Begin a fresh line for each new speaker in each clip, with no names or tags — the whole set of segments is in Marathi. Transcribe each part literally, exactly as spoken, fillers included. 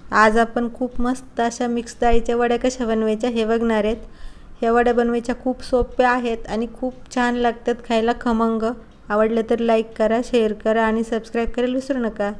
आज आपण खूप मस्त अशा मिक्स डाळीच्या वड्या कशा बनवायच्या हे बघणार आहेत। ह्या वड्या बनवायच्या खूप सोप्या आहेत आणि खूप छान लागतात खायला खमंग। आवडलं तर लाईक करा, शेअर करा आणि सबस्क्राइब करायला विसरू नका।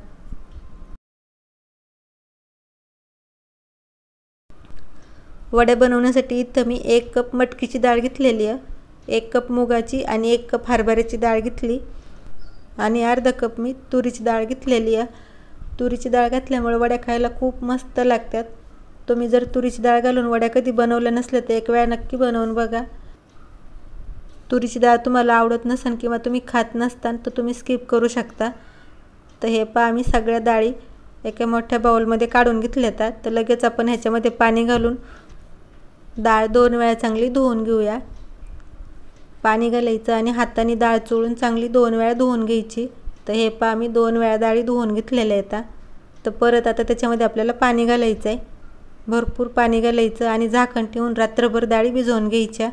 वड्या बनवण्यासाठी इथं मी एक कप मटकीची डाळ घेतलेली आहे, एक कप मुगाची आणि एक कप हरभऱ्याची डाळ घेतली आणि अर्धा कप मी तुरीची डाळ घेतलेली आहे। तुरीची डाळ घातल्यामुळे वड्या खायला खूप मस्त लागतात। तुम्ही जर तुरीची डाळ घालून वड्या कधी बनवल्या नसल्या तर एक वेळा नक्की बनवून बघा। तुरीची डाळ तुम्हाला आवडत नसेल किंवा तुम्ही खात नसतान तर तुम्ही स्किप करू शकता। तर हे पहा आम्ही सगळ्या डाळी एका मोठ्या बाउलमध्ये काढून घेतल्यात। तर लगेच आपण ह्याच्यामध्ये पाणी घालून डाळ दोन वेळा चांगली धुवून घेऊया। पाणी घालायचं आणि हाताने डाळ चोळून चांगली दोन वेळा धुवून घ्यायची। तर हे पहा आम्ही दोन वेळा डाळी धुवून घेतलेल्या आहेत। तर परत आता त्याच्यामध्ये आपल्याला पाणी घालायचं आहे, भरपूर पाणी घालायचं आणि झाकण ठेवून रात्रभर डाळी भिजवून घ्यायच्या।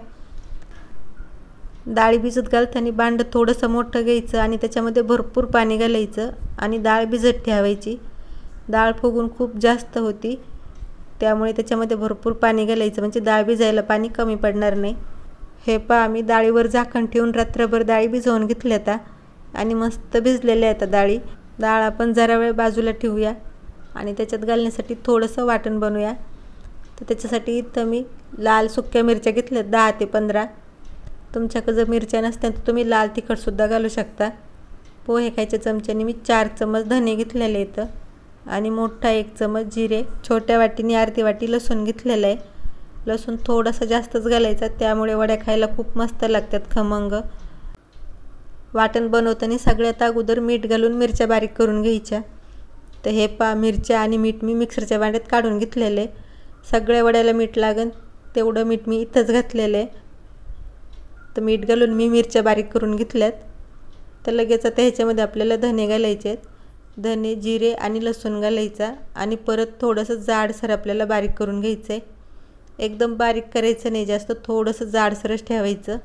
डाळी भिजत घालताना भांडं थोडंसं मोठं घ्यायचं आणि त्याच्यामध्ये भरपूर पाणी घालायचं आणि डाळ भिजत ठेवायची। डाळ फुगून खूप जास्त होती त्यामुळे त्याच्यामध्ये भरपूर पाणी घालायचं म्हणजे डाळ भिजायला पाणी कमी पडणार नाही। हे पहा आम्ही डाळीवर झाकण ठेवून रात्रभर डाळी भिजवून घेतल्यात आणि मस्त भिजलेल्या आहेत डाळी। डाळ आपण जरा वेळ बाजूला ठेवूया आणि त्याच्यात घालण्यासाठी थोडंसं वाटण बनवूया। तर त्याच्यासाठी इथं मी लाल सुक्या मिरच्या घेतल्यात दहा ते पंधरा। तुमच्याकडे जर मिरच्या नसतील तर तुम्ही लाल तिखटसुद्धा घालू शकता। पोहे खायच्या चमच्याने मी चार चमच धने घेतलेले आहेत आणि मोठा एक चमच जिरे, छोट्या वाटीने अर्धी वाटी लसूण घेतलेलं आहे। लसूण थोडासा जास्तच घालायचा त्यामुळे वड्या खायला खूप मस्त लागतात खमंग। वाटण बनवताना सगळ्यात अगोदर मीठ घालून मिरच्या बारीक करून घ्यायच्या। तर हे पहा मिरच्या आणि मीठ मी मिक्सरच्या भांड्यात काढून घेतलेले। सगळ्या वड्याला मीठ लागेल तेवढं मीठ मी इथंच घातलेलं आहे। तर मीठ घालून मी मिरच्या बारीक करून घेतल्यात। तर लगेच आता ह्याच्यामध्ये आपल्याला धने घालायचे आहेत, धने, जिरे आणि लसूण घालायचा आणि परत थोडंसं जाडसर आपल्याला बारीक करून घ्यायचं आहे। एकदम बारीक करायचं नाही, जास्त थोडंसं जाडसरच ठेवायचं।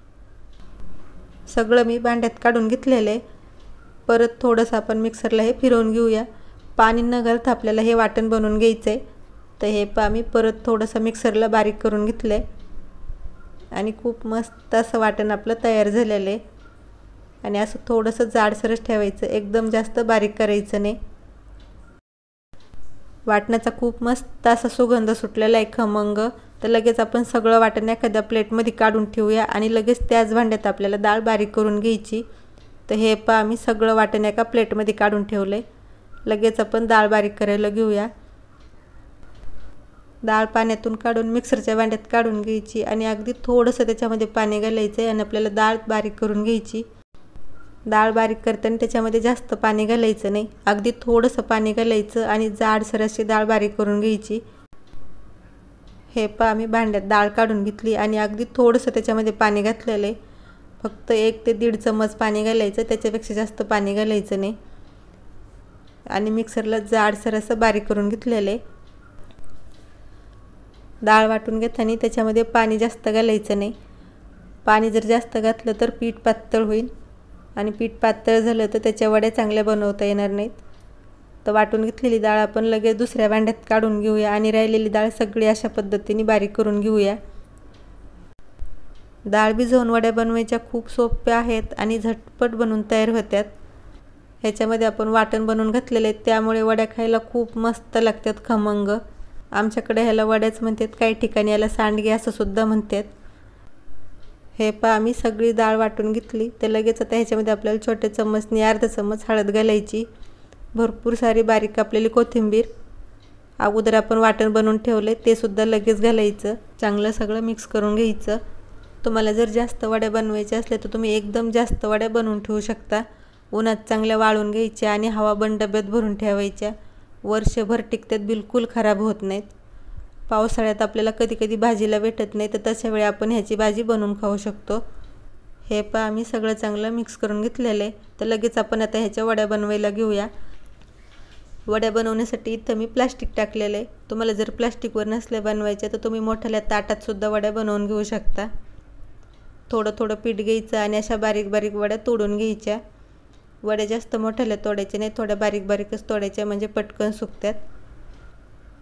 सगळं मी भांड्यात काढून घेतलेलं आहे। परत थोडंसं आपण मिक्सरला हे फिरवून घेऊया। पाणी न घालता आपल्याला हे वाटण बनवून घ्यायचं आहे। तर हे पहा मी परत थोडंसं मिक्सरला बारीक करून घेतलं आहे आणि खूप मस्त असं वाटण आपलं तयार झालेलं आहे आणि असं थोडंसं जाडसरच ठेवायचं, एकदम जास्त बारीक करायचं नाही। वाटणाचा खूप मस्त असा सुगंध सुटलेला आहे खमंग। तर लगेच आपण सगळं वाटण एखाद्या प्लेटमध्ये काढून ठेवूया आणि लगेच त्याच भांड्यात आपल्याला डाळ बारीक करून घ्यायची। तर हे पहा आम्ही सगळं वाटण एका प्लेटमध्ये काढून ठेवलं आहे। लगेच आपण डाळ बारीक करायला घेऊया। डाळ पाण्यातून काढून मिक्सरच्या भांड्यात काढून घ्यायची आणि अगदी थोडंसं त्याच्यामध्ये पाणी घालायचं आहे आणि आपल्याला डाळ बारीक करून घ्यायची। डाळ बारीक करताना त्याच्यामध्ये जास्त पाणी घालायचं नाही, अगदी थोडंसं पाणी घालायचं आणि जाडसर अशी डाळ बारीक करून घ्यायची। हे पहा आम्ही भांड्यात डाळ काढून घेतली आणि अगदी थोडंसं त्याच्यामध्ये पाणी घातलेलं आहे, फक्त एक ते दीड चमच पाणी घालायचं, त्याच्यापेक्षा जास्त पाणी घालायचं नाही आणि मिक्सरला जाडसर असं बारीक करून घेतलेलं आहे। डाळ वाटून घेताना त्याच्यामध्ये पाणी जास्त घालायचं नाही, पाणी जर जास्त घातलं तर पीठ पातळ होईल आणि पीठ पातळ झालं तर त्याच्या वड्या चांगल्या बनवता येणार नाहीत। तर वाटून घेतलेली डाळ आपण लगेच दुसऱ्या भांड्यात काढून घेऊया आणि राहिलेली डाळ सगळी अशा पद्धतीने बारीक करून घेऊया। डाळ भिजवून वड्या बनवायच्या खूप सोप्या आहेत आणि झटपट बनवून तयार होतात। ह्याच्यामध्ये आपण वाटण बनवून घातलेले आहेत त्यामुळे वड्या खायला खूप मस्त लागतात खमंग। आमच्याकडे ह्याला वड्याच म्हणतात, काही ठिकाणी याला सांडगे असं सुद्धा म्हणतात। हे पहा आम्ही सगळी डाळ वाटून घेतली। तर लगेच आता ह्याच्यामध्ये आपल्याला छोट्या चम्मचने अर्धा चम्मच हळद घालायची, भरपूर सारी बारीक कापलेली कोथिंबीर, अगोदर आपण वाटण बनवून ठेवले ते सुद्धा लगेच घालायचं, चांगलं सगळं मिक्स करून घ्यायचं। तुम्हाला जर जास्त वड्या बनवायच्या असल्या तर तुम्ही एकदम जास्त वड्या बनवून ठेवू शकता। उन्हात चांगल्या वाळून घ्यायच्या आणि हवाबंद डब्यात भरून ठेवायच्या, वर्षभर टिकतात, बिलकुल खराब होत नाहीत। पावसाळ्यात आपल्याला कधी कधी भाजीला भेटत नाही तर तशा वेळी आपण ह्याची भाजी बनवून खाऊ शकतो। हे पहा आम्ही सगळं चांगलं मिक्स करून घेतलेलं आहे। तर लगेच आपण आता ह्याच्या वड्या बनवायला घेऊया। वड्या बनवण्यासाठी इथं मी प्लास्टिक टाकलेलं आहे, तुम्हाला जर प्लास्टिकवर नसल्या बनवायच्या तर तुम्ही मोठ्याल्या ताटात सुद्धा वड्या बनवून घेऊ शकता। थोडं थोडं पीठ घ्यायचं आणि अशा बारीक बारीक वड्या तोडून घ्यायच्या। वड्या जास्त मोठ्याल्या तोडायच्या नाही, थोड्या बारीक बारीकच तोडायच्या म्हणजे पटकन सुकतात।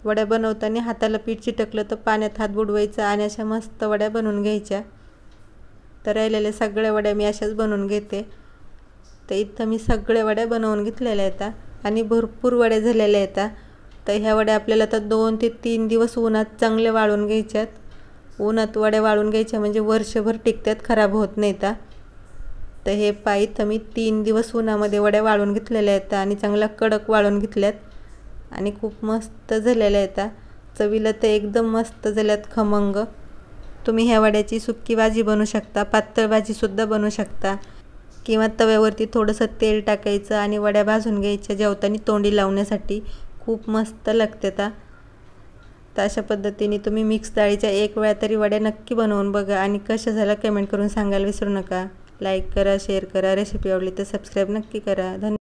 वड्या बनवताना हाताला पीठ चिटकलं तर पाण्यात हात बुडवायचा आणि अशा मस्त वड्या बनवून घ्यायच्या। तर राहिलेल्या सगळ्या वड्या मी अशाच बनवून घेते। तर इथं मी सगळ्या वड्या बनवून घेतलेल्या आहेत आणि भरपूर वड्या झालेल्या आहेत। तर ह्या वड्या आपल्याला तर दोन ते तीन दिवस उन्हात चांगले वाळून घ्यायच्यात। उन्हात वड्या वाळून घ्यायच्या म्हणजे वर्षभर टिकतात, खराब होत नाहीत। तर हे पायी तर मी तीन दिवस उन्हामध्ये वड्या वाळून घेतलेल्या आहेत आणि चांगला कडक वाळून घेतल्यात आणि खूप मस्त झालेल्या आहेत। चवीला तर एकदम मस्त झाल्यात, खमंग। तुम्ही ह्या वड्याची सुक्की भाजी बनवू शकता, पातळ भाजीसुद्धा बनवू शकता किंवा तव्यावरती थोडंसं तेल टाकायचं आणि वड्या भाजून घ्यायच्या जेवताना तोंडी लावण्यासाठी, खूप मस्त लागतात। तर अशा पद्धतीने तुम्ही मिक्स डाळीच्या एक वेळा तरी वड्या नक्की बनवून बघा आणि कशा झाल्या कमेंट करून सांगायला विसरू नका। लाईक करा, शेअर करा, रेसिपी आवडली तर सबस्क्राईब नक्की करा। धन्यवाद।